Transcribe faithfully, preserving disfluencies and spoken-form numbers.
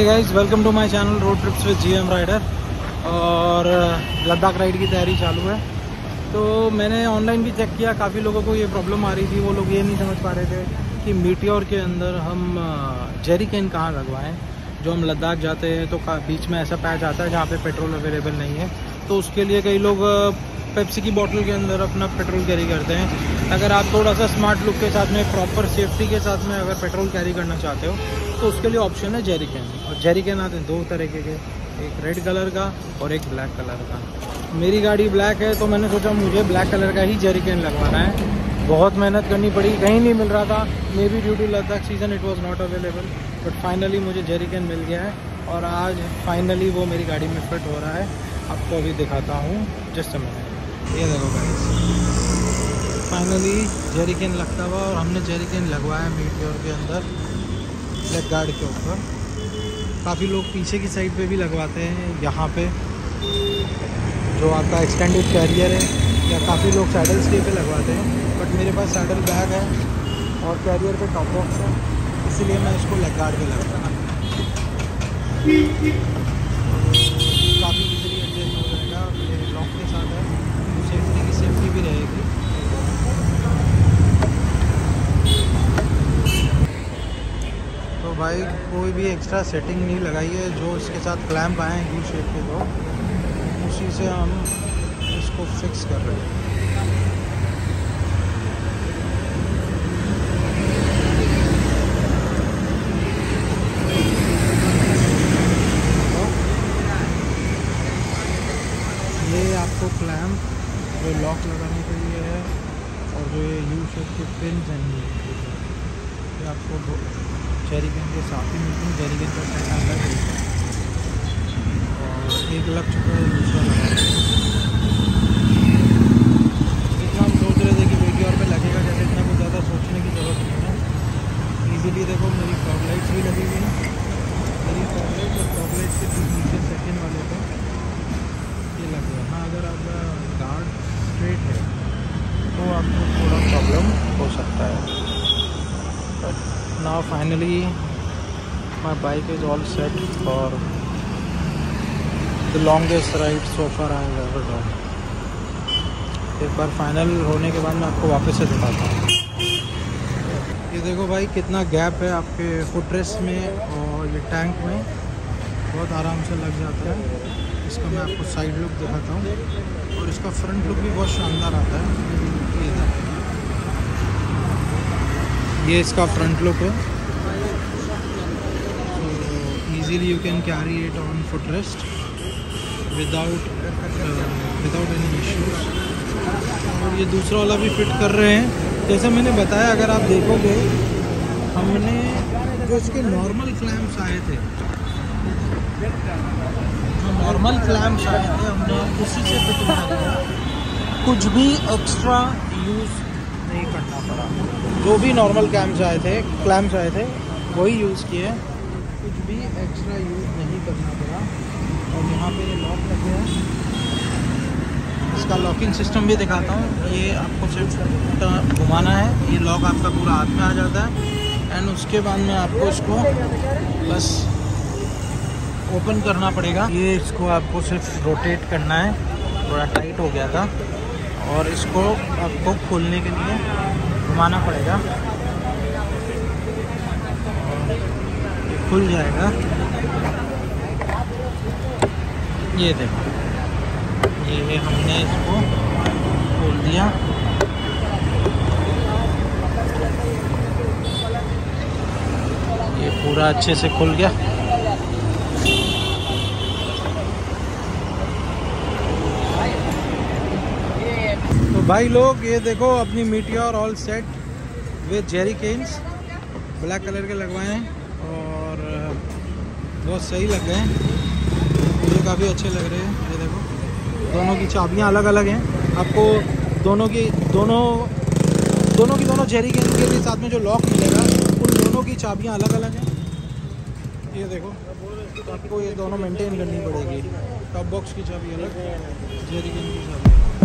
Guys, welcome to my channel road trips with GM rider. और Ladakh ride की तैयारी चालू है। तो मैंने ऑनलाइन भी चेक किया, काफ़ी लोगों को ये प्रॉब्लम आ रही थी। वो लोग ये नहीं समझ पा रहे थे कि मीटियोर के अंदर हम जेरी कैन कहाँ लगवाएं। जो हम लद्दाख जाते हैं तो बीच में ऐसा पैच आता है जहाँ पे पेट्रोल अवेलेबल नहीं है, तो उसके लिए कई लोग पेप्सी की बोतल के अंदर अपना पेट्रोल कैरी करते हैं। अगर आप थोड़ा सा स्मार्ट लुक के साथ में, प्रॉपर सेफ्टी के साथ में अगर पेट्रोल कैरी करना चाहते हो तो उसके लिए ऑप्शन है जेरी कैन। और जेरी कैन आते हैं दो तरीके के, एक रेड कलर का और एक ब्लैक कलर का। मेरी गाड़ी ब्लैक है तो मैंने सोचा मुझे ब्लैक कलर का ही जेरी कैन लगवाना है। बहुत मेहनत करनी पड़ी, कहीं नहीं मिल रहा था। May be due to Ladakh season it was not available, but finally मुझे जेरी कैन मिल गया है और आज फाइनली वो मेरी गाड़ी में फिट हो रहा है। आपको अभी दिखाता हूँ जिस समय। ये देखो गाइस, फाइनली जेरी कैन लगता हुआ और हमने जेरी कैन लगवाया मीटियोर के अंदर ब्लैक गार्ड के ऊपर। काफ़ी लोग पीछे की साइड पे भी लगवाते हैं, यहाँ पे जो आपका एक्सटेंडेड कैरियर है, या काफ़ी लोग सैडल स्टे पे लगवाते हैं। बट मेरे पास सैडल बैग है और कैरियर पे टॉप बॉक्स है, इसीलिए मैं इसको लेग गार्ड पे लगाता। काफ़ी इजीली एडजस्ट हो जाएगा, ये लॉक के साथ है, सेफ्टी की सेफ्टी भी रहेगी। तो भाई कोई भी एक्स्ट्रा सेटिंग नहीं लगाई है, जो इसके साथ क्लैंप आए हैं यू शेप के, दो उसी से हम इसको फिक्स कर रहे हैं। ये आपको क्लैंप जो लॉक लगाने के लिए है और जो ये यू शेप के पिन हैं ये आपको जेरी कैन के साथ ही मिलती है। जेरी कैन का सेट अलग है और एक लग चुका है, दूसरा लगा। जितना हम सोच रहे थे कि मीटियोर पे लगेगा जैसे, इतना कुछ ज़्यादा सोचने की ज़रूरत नहीं है। इजीली देखो मेरी फॉग लाइट्स भी लगी हुई है। मेरी फॉग लाइट और फॉग लाइट के नीचे सेकेंड वाले पे ये लग गया। हाँ, अगर आपका गार्ड स्ट्रेट है तो आपको थोड़ा प्रॉब्लम हो सकता है। But now finally my bike is all set for the longest ride so far I have ever done. एक बार फाइनल होने के बाद मैं आपको वापस से दिखाता हूँ। ये देखो भाई कितना गैप है आपके फुट रेस्ट में और ये टैंक में, बहुत आराम से लग जाता है। इसका मैं आपको साइड लुक दिखाता हूँ और इसका फ्रंट लुक भी बहुत शानदार आता है। ये ये इसका फ्रंट लुक है। so easily you can carry it on footrest without uh, without any issues। और ये दूसरा वाला भी फिट कर रहे हैं जैसे मैंने बताया। अगर आप देखोगे, हमने जो इसके नॉर्मल क्लैम्प्स आए थे, जो नॉर्मल क्लैम्प्स आए थे हमने उसी से फिट किया, कुछ भी एक्स्ट्रा यूज़ नहीं करना पड़ा। जो भी नॉर्मल क्लैम्प्स आए थे क्लैम्प्स आए थे वही यूज़ किए, कुछ भी एक्स्ट्रा यूज़ नहीं करना पड़ा। और यहाँ पे ये लॉक लगे हैं, इसका लॉकिंग सिस्टम भी दिखाता हूँ। ये आपको सिर्फ घुमाना है, ये लॉक आपका पूरा हाथ में आ जाता है। एंड उसके बाद में आपको इसको बस ओपन करना पड़ेगा। ये इसको आपको सिर्फ रोटेट करना है, थोड़ा टाइट हो गया था, और इसको आपको खोलने के लिए घुमाना पड़ेगा, ये खुल जाएगा। ये देखो, ये हमने इसको खोल दिया। ये पूरा अच्छे से खुल गया। तो भाई लोग ये देखो, अपनी meteor all set with jerry cans black colour के लगवाए हैं और बहुत सही लग गए हैं, मुझे काफ़ी अच्छे लग रहे हैं। ये देखो, दोनों की चाबियां अलग अलग हैं। आपको दोनों की दोनों दोनों की दोनों जेरी कैन के साथ में जो लॉक मिलेगा, उन दोनों की चाबियां अलग अलग हैं। ये देखो, तो आपको ये दोनों मेंटेन करनी पड़ेगी। टॉप बॉक्स की चाबी अलग, जेरी कैन की चाबी अलग।